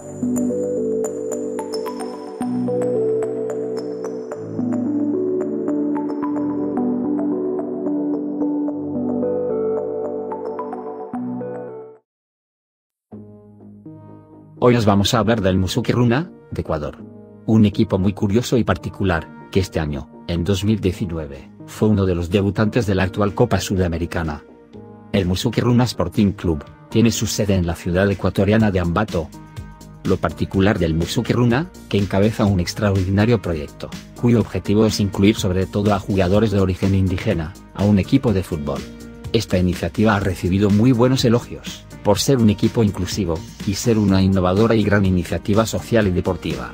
Hoy os vamos a hablar del Musuqui Runa, de Ecuador. Un equipo muy curioso y particular, que este año, en 2019, fue uno de los debutantes de la actual Copa Sudamericana. El Musuqui Runa Sporting Club tiene su sede en la ciudad ecuatoriana de Ambato. Lo particular del Musuqui Runa, que encabeza un extraordinario proyecto, cuyo objetivo es incluir sobre todo a jugadores de origen indígena, a un equipo de fútbol. Esta iniciativa ha recibido muy buenos elogios, por ser un equipo inclusivo, y ser una innovadora y gran iniciativa social y deportiva.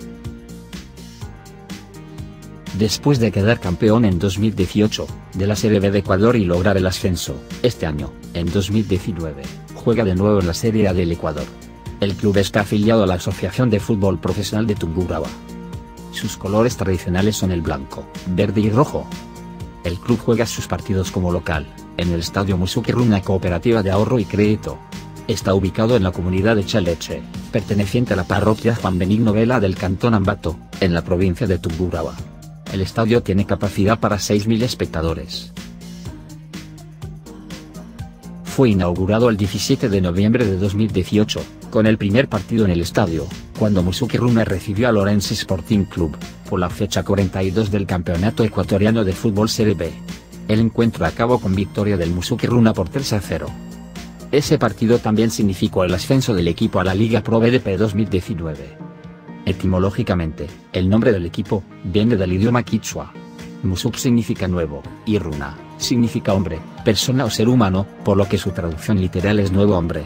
Después de quedar campeón en 2018, de la Serie B de Ecuador y lograr el ascenso, este año, en 2019, juega de nuevo en la Serie A del Ecuador. El club está afiliado a la Asociación de Fútbol Profesional de Tungurahua. Sus colores tradicionales son el blanco, verde y rojo. El club juega sus partidos como local, en el Estadio Musuqui Runa Cooperativa de Ahorro y Crédito. Está ubicado en la comunidad de Chaleche, perteneciente a la parroquia Juan Benigno Vela del cantón Ambato, en la provincia de Tungurahua. El estadio tiene capacidad para 6.000 espectadores. Fue inaugurado el 17 de noviembre de 2018, con el primer partido en el estadio, cuando Musuqui Runa recibió a Lorense Sporting Club, por la fecha 42 del Campeonato Ecuatoriano de Fútbol Serie B. El encuentro acabó con victoria del Musuqui Runa por 3-0. Ese partido también significó el ascenso del equipo a la Liga Pro BDP 2019. Etimológicamente, el nombre del equipo viene del idioma quichua. Musuk significa nuevo, y Runa significa hombre, persona o ser humano, por lo que su traducción literal es nuevo hombre.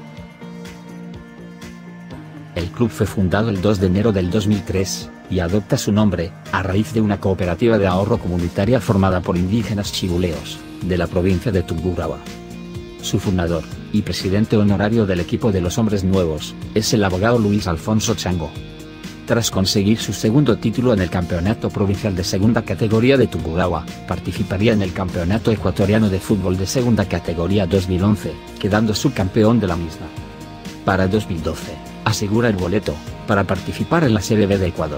El club fue fundado el 2 de enero del 2003, y adopta su nombre, a raíz de una cooperativa de ahorro comunitaria formada por indígenas chibuleos, de la provincia de Tungurahua. Su fundador, y presidente honorario del equipo de los hombres nuevos, es el abogado Luis Alfonso Chango. Tras conseguir su segundo título en el Campeonato Provincial de Segunda Categoría de Tungurahua, participaría en el Campeonato Ecuatoriano de Fútbol de Segunda Categoría 2011, quedando subcampeón de la misma. Para 2012, asegura el boleto, para participar en la Serie B de Ecuador.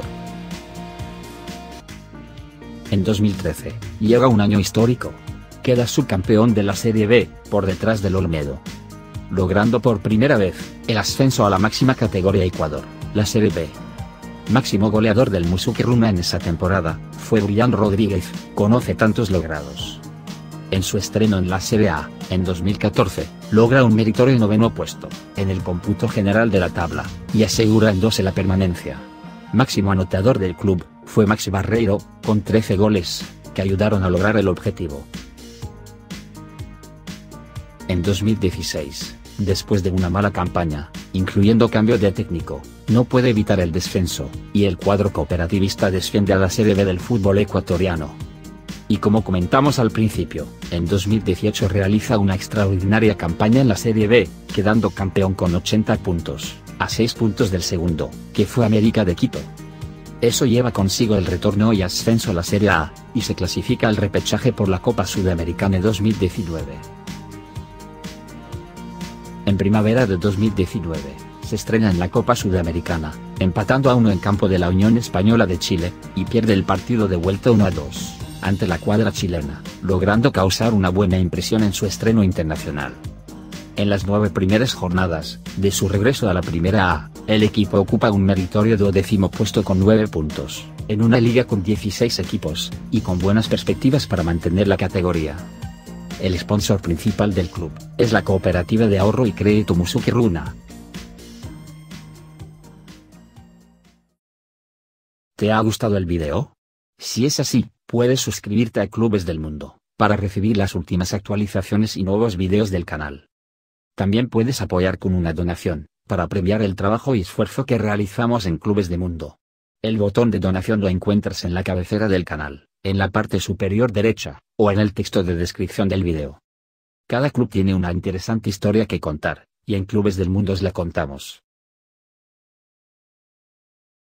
En 2013, llega un año histórico. Queda subcampeón de la Serie B, por detrás del Olmedo. Logrando por primera vez, el ascenso a la máxima categoría Ecuador, la Serie B. Máximo goleador del Musuqui Runa en esa temporada, fue Brian Rodríguez, con 11 tantos logrados. En su estreno en la Serie A, en 2014, logra un meritorio 9º puesto, en el cómputo general de la tabla, y asegura el 12 la permanencia. Máximo anotador del club, fue Maxi Barreiro, con 13 goles, que ayudaron a lograr el objetivo. En 2016, después de una mala campaña, incluyendo cambio de técnico, no puede evitar el descenso, y el cuadro cooperativista desciende a la Serie B del fútbol ecuatoriano. Y como comentamos al principio, en 2018 realiza una extraordinaria campaña en la Serie B, quedando campeón con 80 puntos, a 6 puntos del segundo, que fue América de Quito. Eso lleva consigo el retorno y ascenso a la Serie A, y se clasifica al repechaje por la Copa Sudamericana 2019. En primavera de 2019, se estrena en la Copa Sudamericana, empatando a 1 en campo de la Unión Española de Chile, y pierde el partido de vuelta 1-2, ante la cuadra chilena, logrando causar una buena impresión en su estreno internacional. En las 9 primeras jornadas, de su regreso a la Primera A, el equipo ocupa un meritorio 12º puesto con 9 puntos, en una liga con 16 equipos, y con buenas perspectivas para mantener la categoría. El sponsor principal del club, es la cooperativa de ahorro y crédito Musuqui Runa. ¿Te ha gustado el video? Si es así, puedes suscribirte a Clubes del Mundo, para recibir las últimas actualizaciones y nuevos videos del canal. También puedes apoyar con una donación, para premiar el trabajo y esfuerzo que realizamos en Clubes del Mundo. El botón de donación lo encuentras en la cabecera del canal, en la parte superior derecha, o en el texto de descripción del video. Cada club tiene una interesante historia que contar, y en Clubes del Mundo os la contamos.